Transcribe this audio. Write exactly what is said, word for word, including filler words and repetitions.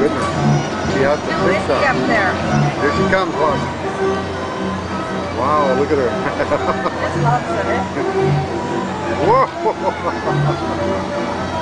goodness. She has the Who big is he stuff. up there? Here she comes, look. Wow, look at her. Just loves it. Whoa!